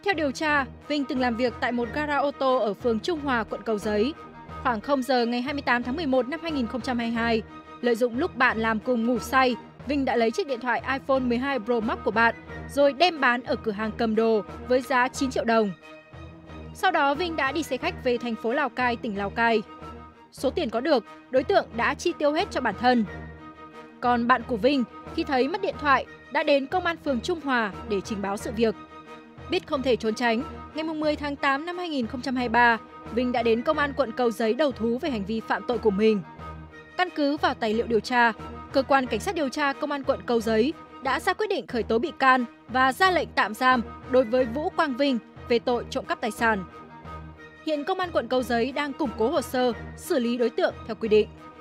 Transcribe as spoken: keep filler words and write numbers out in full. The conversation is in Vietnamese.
Theo điều tra, Vinh từng làm việc tại một gara ô tô ở phường Trung Hòa, quận Cầu Giấy. Khoảng không giờ ngày hai mươi tám tháng mười một năm hai nghìn không trăm hai mươi hai, lợi dụng lúc bạn làm cùng ngủ say, Vinh đã lấy chiếc điện thoại iPhone mười hai Pro Max của bạn rồi đem bán ở cửa hàng cầm đồ với giá chín triệu đồng. Sau đó Vinh đã đi xe khách về thành phố Lào Cai, tỉnh Lào Cai. Số tiền có được, đối tượng đã chi tiêu hết cho bản thân. Còn bạn của Vinh, khi thấy mất điện thoại, đã đến công an phường Trung Hòa để trình báo sự việc. Biết không thể trốn tránh, ngày mười tháng tám năm hai nghìn không trăm hai mươi ba, Vinh đã đến công an quận Cầu Giấy đầu thú về hành vi phạm tội của mình. Căn cứ vào tài liệu điều tra, cơ quan cảnh sát điều tra công an quận Cầu Giấy đã ra quyết định khởi tố bị can và ra lệnh tạm giam đối với Vũ Quang Vinh về tội trộm cắp tài sản. Hiện công an quận Cầu Giấy đang củng cố hồ sơ, xử lý đối tượng theo quy định.